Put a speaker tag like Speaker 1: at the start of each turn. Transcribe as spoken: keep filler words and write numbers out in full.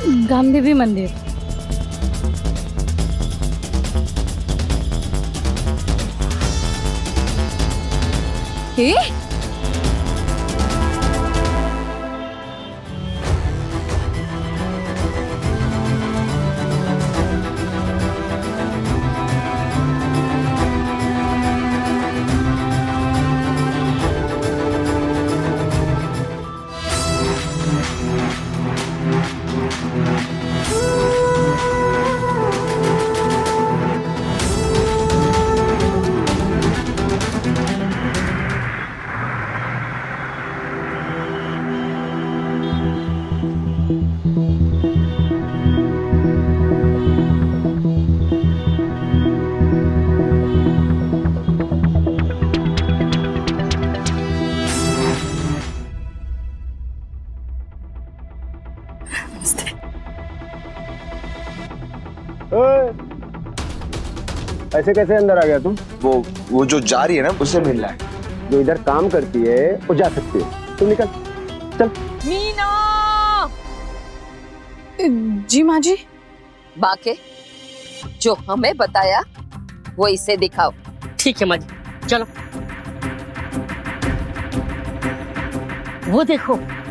Speaker 1: गांधी मंदिर।
Speaker 2: ए?
Speaker 3: ऐसे कैसे अंदर आ गया तुम?
Speaker 4: वो वो जो जा रही है ना उससे मिलना है।
Speaker 3: जो इधर काम करती है वो जा सकती है, तू निकल चल।
Speaker 2: मीना!
Speaker 1: जी माँ जी।
Speaker 2: बाके जो हमें बताया वो इसे दिखाओ।
Speaker 5: ठीक है माँ जी, चलो। वो देखो